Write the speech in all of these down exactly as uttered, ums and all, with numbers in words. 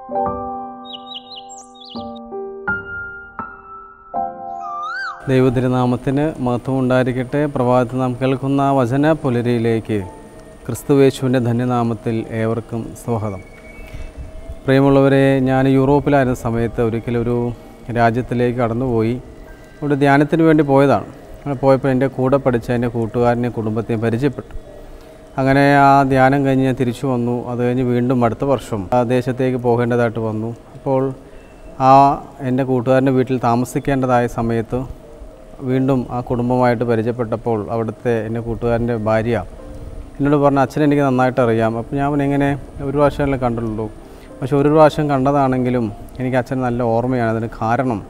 ദൈവതിരുനാമത്തിന് മഹത്വം ഉണ്ടായിരിക്കട്ടെ. പ്രഭാതത്തിൽ നാം കേൾക്കുന്ന വചന പുലരിയിലേക്ക് ക്രിസ്തുവേശുവിൻ്റെ ധന്യനാമത്തിൽ ഏവർക്കും സ്വാഗതം. പ്രിയമുള്ളവരെ, ഞാൻ യൂറോപ്പിലായിരുന്ന സമയത്ത് ഒരിക്കലൊരു രാജ്യത്തിലേക്ക് കടന്നുപോയി. ഒരു ധ്യാനത്തിന് വേണ്ടി പോയതാണ്. അങ്ങനെ പോയപ്പോൾ എൻ്റെ കൂടെ പഠിച്ച എൻ്റെ കൂട്ടുകാരനെയും കുടുംബത്തെയും പരിചയപ്പെട്ടു. അങ്ങനെ ആ ധ്യാനം കഴിഞ്ഞ് ഞാൻ തിരിച്ചു വന്നു. അത് കഴിഞ്ഞ് വീണ്ടും അടുത്ത വർഷം ആ ദേശത്തേക്ക് പോകേണ്ടതായിട്ട് വന്നു. അപ്പോൾ ആ എൻ്റെ കൂട്ടുകാരൻ്റെ വീട്ടിൽ താമസിക്കേണ്ടതായ സമയത്ത് വീണ്ടും ആ കുടുംബമായിട്ട് പരിചയപ്പെട്ടപ്പോൾ അവിടുത്തെ എൻ്റെ കൂട്ടുകാരൻ്റെ ഭാര്യ എന്നോട് പറഞ്ഞു, അച്ഛനെ എനിക്ക് നന്നായിട്ട് അറിയാം. അപ്പോൾ ഞാൻ എങ്ങനെ ഒരു പ്രാവശ്യമല്ലേ കണ്ടുള്ളൂ, പക്ഷെ ഒരു പ്രാവശ്യം കണ്ടതാണെങ്കിലും എനിക്ക് അച്ഛൻ നല്ല ഓർമ്മയാണ്. അതിന് കാരണം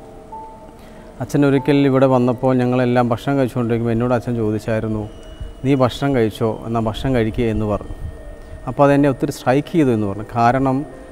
അച്ഛൻ ഒരിക്കൽ ഇവിടെ വന്നപ്പോൾ ഞങ്ങളെല്ലാം ഭക്ഷണം കഴിച്ചുകൊണ്ടിരിക്കുമ്പോൾ എന്നോട് അച്ഛൻ ചോദിച്ചായിരുന്നു, നീ ഭക്ഷണം കഴിച്ചോ, എന്നാൽ ഭക്ഷണം കഴിക്കുക എന്ന് പറഞ്ഞു. അപ്പോൾ അതെന്നെ ഒത്തിരി സ്ട്രൈക്ക് ചെയ്തു എന്ന് പറഞ്ഞു. കാരണം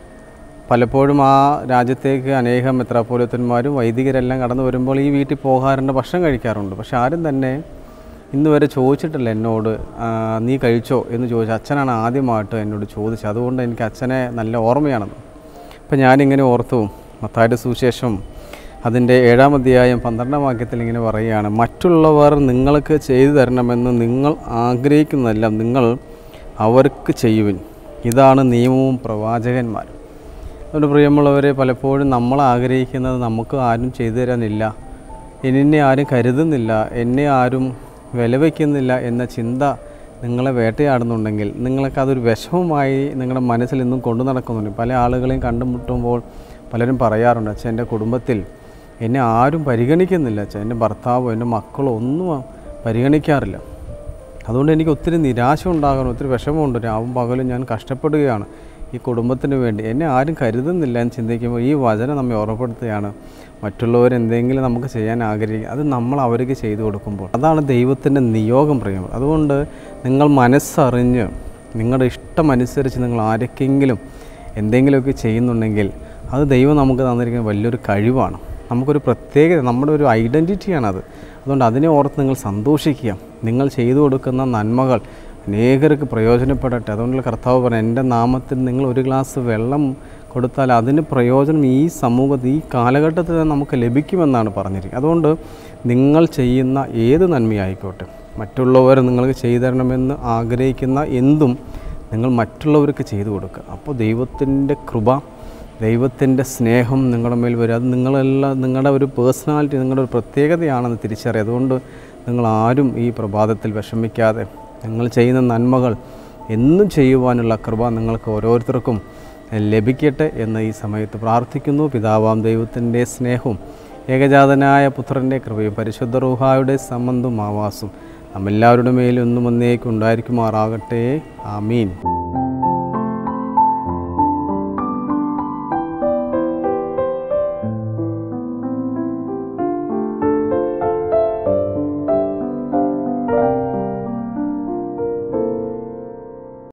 പലപ്പോഴും ആ രാജ്യത്തേക്ക് അനേകം മെത്രാപ്പോലീത്തന്മാരും വൈദികരെല്ലാം കടന്നു വരുമ്പോൾ ഈ വീട്ടിൽ പോകാറുണ്ട്, ഭക്ഷണം കഴിക്കാറുണ്ട്. പക്ഷെ ആരും തന്നെ ഇന്ന് വരെ ചോദിച്ചിട്ടില്ല എന്നോട് നീ കഴിച്ചോ എന്ന് ചോദിച്ചു. അച്ഛനാണ് ആദ്യമായിട്ട് എന്നോട് ചോദിച്ചത്. അതുകൊണ്ട് എനിക്ക് അച്ഛനെ നല്ല ഓർമ്മയാണെന്ന്. അപ്പം ഞാനിങ്ങനെ ഓർത്തു, മത്തായിയുടെ സുവിശേഷം അതിൻ്റെ ഏഴാം അധ്യായം പന്ത്രണ്ടാം വാക്യത്തിൽ ഇങ്ങനെ പറയുകയാണ്, മറ്റുള്ളവർ നിങ്ങൾക്ക് ചെയ്തു തരണമെന്ന് നിങ്ങൾ ആഗ്രഹിക്കുന്നതെല്ലാം നിങ്ങൾ അവർക്ക് ചെയ്യുവിൻ, ഇതാണ് നിയമവും പ്രവാചകന്മാരും. അതുകൊണ്ട് പ്രിയമുള്ളവരെ, പലപ്പോഴും നമ്മൾ ആഗ്രഹിക്കുന്നത് നമുക്ക് ആരും ചെയ്തു തരാനില്ല, എന്നെ ആരും കരുതുന്നില്ല, എന്നെ ആരും വിലവയ്ക്കുന്നില്ല എന്ന ചിന്ത നിങ്ങളെ വേട്ടയാടുന്നുണ്ടെങ്കിൽ നിങ്ങൾക്ക് അതൊരു വിഷമമായി നിങ്ങളുടെ മനസ്സിൽ ഇന്നും കൊണ്ടു നടക്കുന്നുണ്ട്. പല ആളുകളെയും കണ്ടുമുട്ടുമ്പോൾ പലരും പറയാറുണ്ട്, അച്ഛൻ എൻ്റെ കുടുംബത്തിൽ എന്നെ ആരും പരിഗണിക്കുന്നില്ല, അച്ഛൻ എൻ്റെ ഭർത്താവോ എൻ്റെ മക്കളോ ഒന്നും പരിഗണിക്കാറില്ല. അതുകൊണ്ട് എനിക്ക് ഒത്തിരി നിരാശ ഉണ്ടാകണം, ഒത്തിരി വിഷമമുണ്ട്. രാവും പകലും ഞാൻ കഷ്ടപ്പെടുകയാണ് ഈ കുടുംബത്തിന് വേണ്ടി, എന്നെ ആരും കരുതുന്നില്ല എന്ന് ചിന്തിക്കുമ്പോൾ ഈ വചനം നമ്മെ ഓർമ്മപ്പെടുത്തുകയാണ്, മറ്റുള്ളവരെന്തെങ്കിലും നമുക്ക് ചെയ്യാൻ ആഗ്രഹിക്കുക, അത് നമ്മൾ അവർക്ക് ചെയ്തു കൊടുക്കുമ്പോൾ അതാണ് ദൈവത്തിൻ്റെ നിയോഗം പ്രിയം. അതുകൊണ്ട് നിങ്ങൾ മനസ്സറിഞ്ഞ് നിങ്ങളുടെ ഇഷ്ടമനുസരിച്ച് നിങ്ങൾ ആരൊക്കെങ്കിലും എന്തെങ്കിലുമൊക്കെ ചെയ്യുന്നുണ്ടെങ്കിൽ അത് ദൈവം നമുക്ക് തന്നിരിക്കുന്ന വലിയൊരു കഴിവാണ്, നമുക്കൊരു പ്രത്യേകത, നമ്മുടെ ഒരു ഐഡൻറ്റിറ്റിയാണത്. അതുകൊണ്ട് അതിനെ ഓർത്ത് നിങ്ങൾ സന്തോഷിക്കുക. നിങ്ങൾ ചെയ്തു കൊടുക്കുന്ന നന്മകൾ അനേകർക്ക് പ്രയോജനപ്പെടട്ടെ. അതുകൊണ്ടുള്ള കർത്താവ് പറഞ്ഞു, എൻ്റെ നാമത്തിൽ നിങ്ങൾ ഒരു ഗ്ലാസ് വെള്ളം കൊടുത്താൽ അതിന് പ്രയോജനം ഈ സമൂഹത്തിൽ ഈ കാലഘട്ടത്തിൽ നമുക്ക് ലഭിക്കുമെന്നാണ് പറഞ്ഞിരിക്കുന്നത്. അതുകൊണ്ട് നിങ്ങൾ ചെയ്യുന്ന ഏത് നന്മയായിക്കോട്ടെ, മറ്റുള്ളവർ നിങ്ങൾക്ക് ചെയ്തു തരണമെന്ന് ആഗ്രഹിക്കുന്ന എന്തും നിങ്ങൾ മറ്റുള്ളവർക്ക് ചെയ്തു കൊടുക്കുക. അപ്പോൾ ദൈവത്തിൻ്റെ കൃപ, ദൈവത്തിൻ്റെ സ്നേഹം നിങ്ങളുടെ മേൽ വരും. അത് നിങ്ങളെല്ലാം നിങ്ങളുടെ ഒരു പേഴ്സണാലിറ്റി, നിങ്ങളുടെ ഒരു പ്രത്യേകതയാണെന്ന് തിരിച്ചറിയുക. അതുകൊണ്ട് നിങ്ങളാരും ഈ പ്രഭാതത്തിൽ വിഷമിക്കാതെ നിങ്ങൾ ചെയ്യുന്ന നന്മകൾ എന്നും ചെയ്യുവാനുള്ള കൃപ നിങ്ങൾക്ക് ഓരോരുത്തർക്കും ലഭിക്കട്ടെ എന്ന് ഈ സമയത്ത് പ്രാർത്ഥിക്കുന്നു. പിതാവാം ദൈവത്തിൻ്റെ സ്നേഹവും ഏകജാതനായ പുത്രൻ്റെ കൃപയും പരിശുദ്ധ റൂഹായുടെ സംബന്ധവും ആവാസും നമ്മെല്ലാവരുടെ മേലും എന്നും എന്നേക്കും ഉണ്ടായിരിക്കുമാറാകട്ടെ. ആമീൻ.